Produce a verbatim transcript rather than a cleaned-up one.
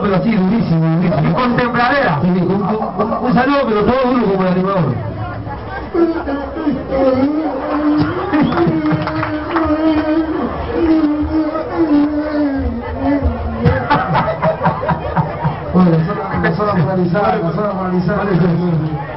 pero así, durísimo, durísimo. Con templadera. Sí, un, un, un saludo, pero todo duro como el animador. Bueno, la zona, la zona polarizada, la zona polarizada.